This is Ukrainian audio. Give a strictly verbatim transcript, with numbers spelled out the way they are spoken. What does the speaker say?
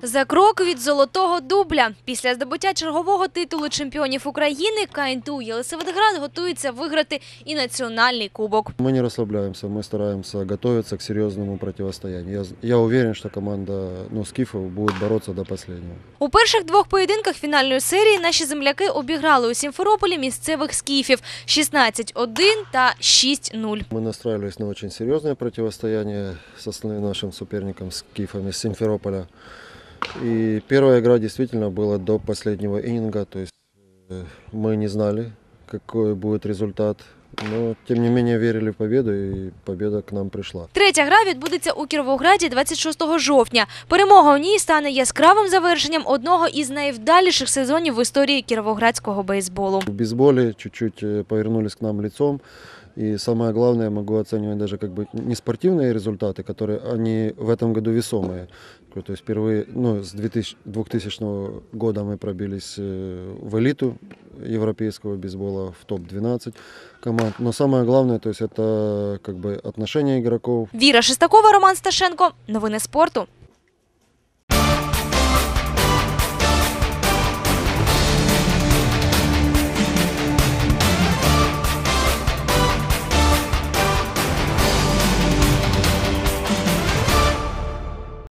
За крок від золотого дубля. Після здобуття чергового титулу чемпіонів України КНТУ Єлисаветград готується виграти і національний кубок. Мы не расслабляемся, мы стараемся готовиться к серьезному противостоянию. Я, я уверен, что команда ну, Скифов будет бороться до последнего. У перших двох поєдинках фінальної серії наші земляки обіграли у Сімферополі місцевих скіфів – шістнадцять один та шість нуль. Мы настраивались на очень серьезное противостояние с основным нашим соперником Скифами с Симферополя. И первая игра действительно была до последнего ининга, то есть э, мы не знали, какой будет результат, но тем не менее верили в победу, и победа к нам пришла. Третя гра відбудеться у Кіровограді двадцять шостого жовтня. Перемога у ній стане яскравим завершенням одного із найвдаліших сезонів в історії кіровоградського бейсболу. В бейсболе чуть-чуть повернулись к нам лицом. И самое главное, могу оценивать даже как бы не спортивные результаты, которые они в этом году весомые. То есть впервые, ну, с двухтысячного года мы пробились в элиту европейского бейсбола, в топ двенадцать команд. Но самое главное, то есть это как бы отношение игроков. Віра Шестакова, Роман Сташенко. Новини спорту.